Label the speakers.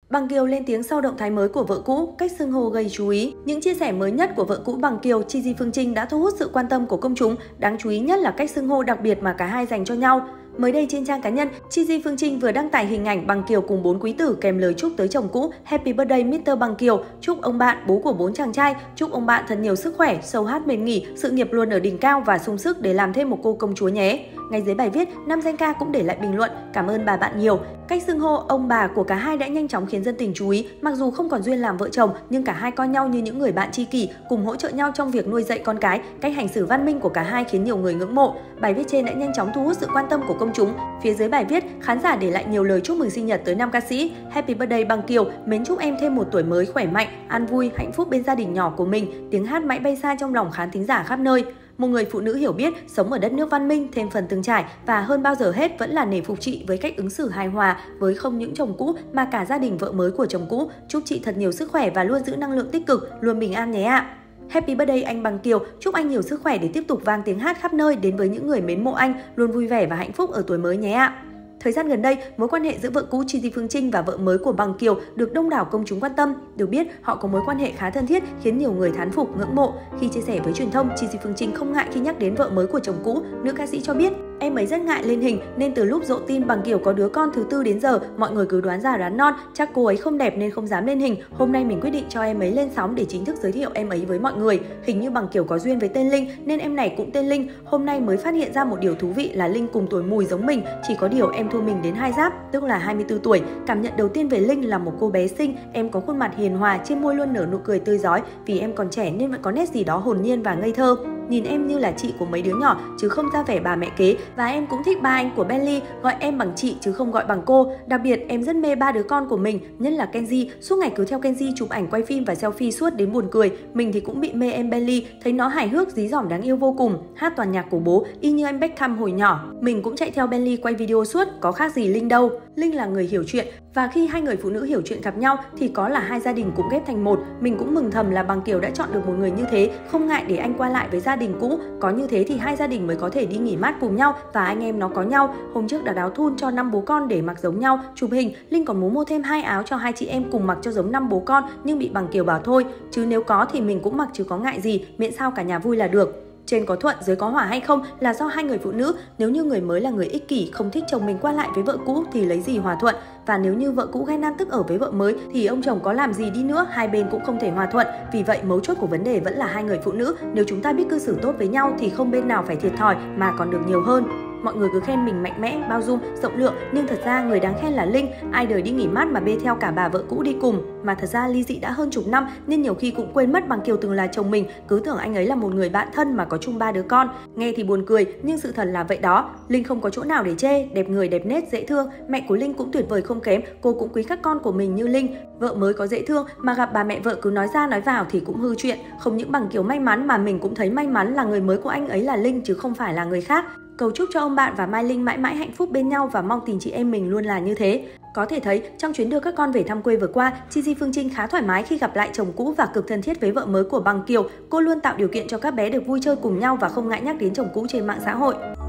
Speaker 1: Bằng Kiều lên tiếng sau động thái mới của vợ cũ, cách xưng hô gây chú ý. Những chia sẻ mới nhất của vợ cũ Bằng Kiều, Chi Di Phương Trinh đã thu hút sự quan tâm của công chúng, đáng chú ý nhất là cách xưng hô đặc biệt mà cả hai dành cho nhau. Mới đây trên trang cá nhân, Chi Di Phương Trinh vừa đăng tải hình ảnh Bằng Kiều cùng 4 quý tử kèm lời chúc tới chồng cũ Happy Birthday Mr. Bằng Kiều, chúc ông bạn, bố của 4 chàng trai, chúc ông bạn thật nhiều sức khỏe, sâu hát bền nghỉ, sự nghiệp luôn ở đỉnh cao và sung sức để làm thêm một cô công chúa nhé. Ngay dưới bài viết, nam danh ca cũng để lại bình luận, cảm ơn bà bạn nhiều. Cách xưng hô ông bà của cả hai đã nhanh chóng khiến dân tình chú ý, mặc dù không còn duyên làm vợ chồng nhưng cả hai coi nhau như những người bạn tri kỷ, cùng hỗ trợ nhau trong việc nuôi dạy con cái. Cách hành xử văn minh của cả hai khiến nhiều người ngưỡng mộ. Bài viết trên đã nhanh chóng thu hút sự quan tâm của công chúng. Phía dưới bài viết, khán giả để lại nhiều lời chúc mừng sinh nhật tới nam ca sĩ. Happy birthday Bằng Kiều, mến chúc em thêm một tuổi mới khỏe mạnh, an vui, hạnh phúc bên gia đình nhỏ của mình. Tiếng hát mãi bay xa trong lòng khán thính giả khắp nơi. Một người phụ nữ hiểu biết, sống ở đất nước văn minh, thêm phần từng trải và hơn bao giờ hết vẫn là nể phục chị với cách ứng xử hài hòa với không những chồng cũ mà cả gia đình vợ mới của chồng cũ. Chúc chị thật nhiều sức khỏe và luôn giữ năng lượng tích cực, luôn bình an nhé ạ. Happy birthday anh Bằng Kiều, chúc anh nhiều sức khỏe để tiếp tục vang tiếng hát khắp nơi đến với những người mến mộ anh, luôn vui vẻ và hạnh phúc ở tuổi mới nhé ạ. Thời gian gần đây, mối quan hệ giữa vợ cũ Chi Di Phương Trinh và vợ mới của Bằng Kiều được đông đảo công chúng quan tâm. Được biết, họ có mối quan hệ khá thân thiết khiến nhiều người thán phục, ngưỡng mộ. Khi chia sẻ với truyền thông, Chi Di Phương Trinh không ngại khi nhắc đến vợ mới của chồng cũ. Nữ ca sĩ cho biết, em ấy rất ngại lên hình nên từ lúc dỗ tin Bằng Kiều có đứa con thứ tư đến giờ, mọi người cứ đoán già đoán non, chắc cô ấy không đẹp nên không dám lên hình. Hôm nay mình quyết định cho em ấy lên sóng để chính thức giới thiệu em ấy với mọi người. Hình như Bằng Kiều có duyên với tên Linh nên em này cũng tên Linh. Hôm nay mới phát hiện ra một điều thú vị là Linh cùng tuổi mùi giống mình, chỉ có điều em thua mình đến 2 giáp, tức là 24 tuổi. Cảm nhận đầu tiên về Linh là một cô bé xinh, em có khuôn mặt hiền hòa, trên môi luôn nở nụ cười tươi rói, vì em còn trẻ nên vẫn có nét gì đó hồn nhiên và ngây thơ. Nhìn em như là chị của mấy đứa nhỏ chứ không ra vẻ bà mẹ kế, và em cũng thích ba anh của Benly, gọi em bằng chị chứ không gọi bằng cô. Đặc biệt em rất mê 3 đứa con của mình, nhất là Kenji, suốt ngày cứ theo Kenji chụp ảnh, quay phim và selfie suốt đến buồn cười. Mình thì cũng bị mê em Benly, thấy nó hài hước, dí dỏm đáng yêu vô cùng, hát toàn nhạc của bố, y như anh Beckham hồi nhỏ. Mình cũng chạy theo Benly quay video suốt, có khác gì Linh đâu. Linh là người hiểu chuyện, và khi hai người phụ nữ hiểu chuyện gặp nhau thì có là hai gia đình cũng ghép thành một. Mình cũng mừng thầm là Bằng Kiều đã chọn được một người như thế, không ngại để anh qua lại với gia đình cũ. Có như thế thì hai gia đình mới có thể đi nghỉ mát cùng nhau và anh em nó có nhau. Hôm trước đặt áo thun cho 5 bố con để mặc giống nhau, chụp hình. Linh còn muốn mua thêm 2 áo cho hai chị em cùng mặc cho giống 5 bố con, nhưng bị Bằng Kiều bảo thôi, chứ nếu có thì mình cũng mặc chứ có ngại gì, miễn sao cả nhà vui là được. Trên có thuận, dưới có hỏa hay không là do hai người phụ nữ. Nếu như người mới là người ích kỷ, không thích chồng mình qua lại với vợ cũ thì lấy gì hòa thuận. Và nếu như vợ cũ ghen nan tức ở với vợ mới thì ông chồng có làm gì đi nữa, hai bên cũng không thể hòa thuận. Vì vậy mấu chốt của vấn đề vẫn là hai người phụ nữ. Nếu chúng ta biết cư xử tốt với nhau thì không bên nào phải thiệt thòi mà còn được nhiều hơn. Mọi người cứ khen mình mạnh mẽ, bao dung, rộng lượng, nhưng thật ra người đáng khen là Linh. Ai đời đi nghỉ mát mà bê theo cả bà vợ cũ đi cùng. Mà thật ra ly dị đã hơn chục năm nên nhiều khi cũng quên mất Bằng Kiều từng là chồng mình, cứ tưởng anh ấy là một người bạn thân mà có chung 3 đứa con. Nghe thì buồn cười nhưng sự thật là vậy đó. Linh không có chỗ nào để chê, đẹp người, đẹp nết, dễ thương. Mẹ của Linh cũng tuyệt vời không kém, cô cũng quý các con của mình như Linh. Vợ mới có dễ thương mà gặp bà mẹ vợ cứ nói ra nói vào thì cũng hư chuyện. Không những Bằng Kiều may mắn mà mình cũng thấy may mắn là người mới của anh ấy là Linh chứ không phải là người khác. Cầu chúc cho ông bạn và Mai Linh mãi mãi hạnh phúc bên nhau và mong tình chị em mình luôn là như thế. Có thể thấy, trong chuyến đưa các con về thăm quê vừa qua, Chi Di Phương Trinh khá thoải mái khi gặp lại chồng cũ và cực thân thiết với vợ mới của Bằng Kiều. Cô luôn tạo điều kiện cho các bé được vui chơi cùng nhau và không ngại nhắc đến chồng cũ trên mạng xã hội.